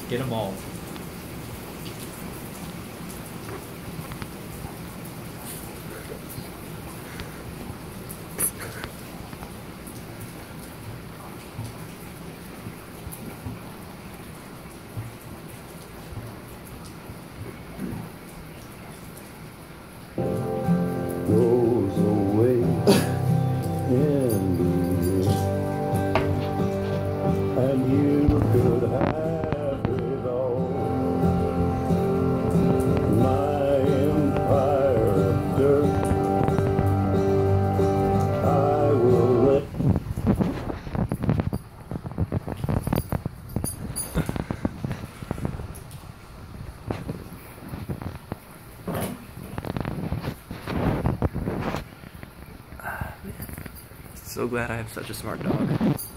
Get them all. Goes away in the air, and you could have it all. My empire of dirt, I will let. So glad I have such a smart dog.